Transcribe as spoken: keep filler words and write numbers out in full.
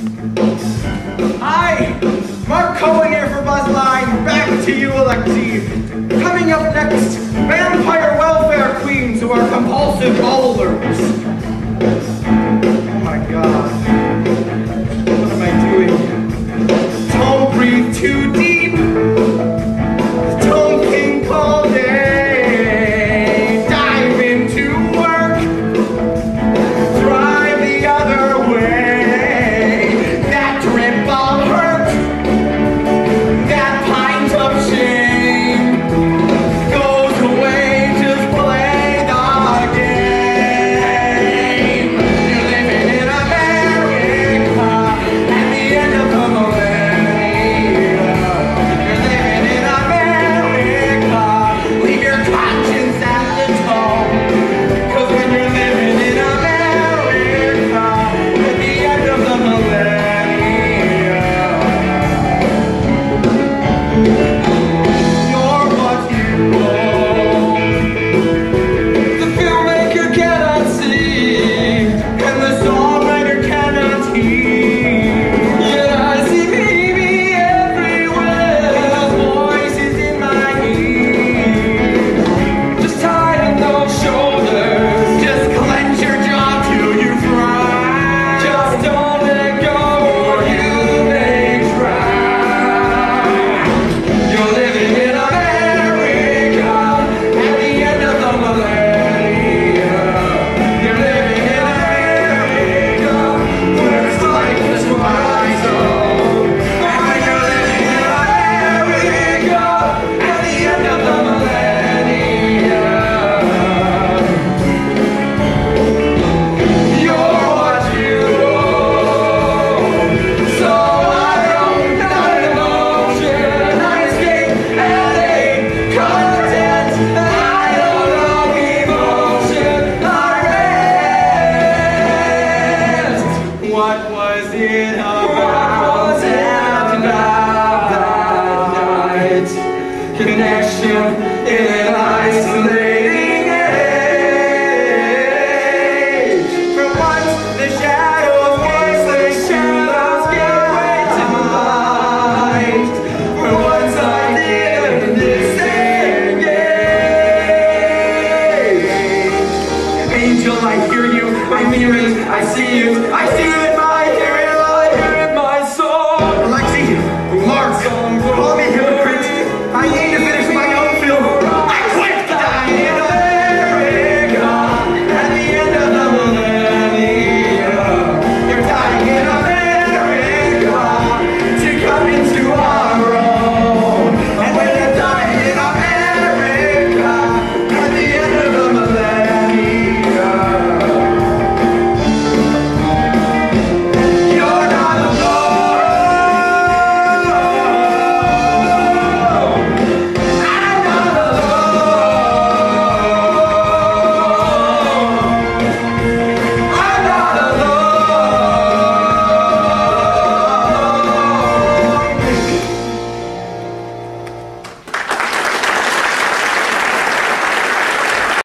Hi, Mark Cohen here for Buzzline. Back to you, Alexi. Coming up next, vampire welfare queens who are compulsive bowlers. Oh my god. What am I doing? Don't breathe too deep. Don't think all day. Dive into work. Drive the other way. That drip all hurt. That pint of shame goes away. Just play the game. You're living in America at the end of the millennium. You're living in America. Leave your conscience at the door. 'Cause when you're living in America at the end of the millennium, you're what you own. The filmmaker cannot see, and the songwriter cannot hear. Yet I see baby everywhere. Those voices in my ear. Just tighten those shoulders. Just clench your jaw till you fry. Just don't let go or you may drown. You're living in America at the end of the millennium. You're living in America where it's like the twilight zone. And you're living in America at the end of the millennium. You're what you own. So I own not an emotion. I escape and hate content. I don't know emotion. I rest. What was it about?